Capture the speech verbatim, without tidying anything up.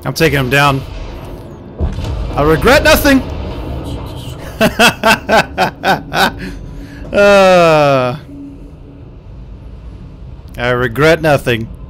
I'm taking him down. I regret nothing. uh, I regret nothing.